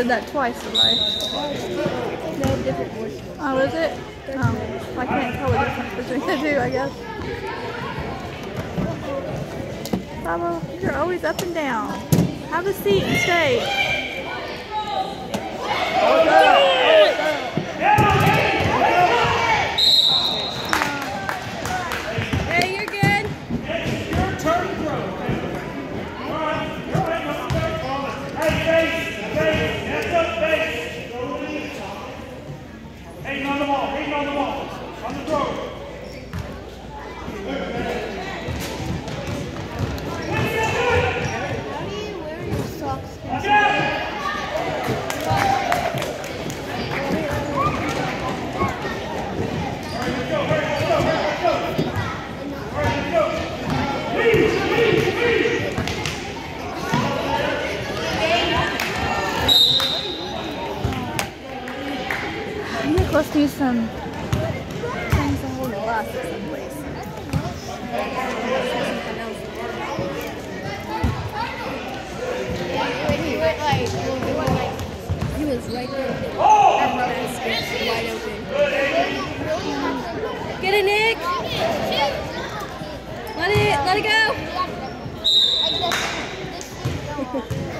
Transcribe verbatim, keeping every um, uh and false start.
did that twice today. No different voice. Oh, is it? Um, I can't tell the difference between the two, I guess. Baba, you're always up and down. Have a seat and stay. Hey, you're good. Your turn, bro. Hey, face, face, hands up, face. Hang on the ball, hang on the ball. On the throw. Let's do some things to hold your glasses in place. He went like, he was right there. Oh! Wide open. Get it, Nick. Let it, let it go.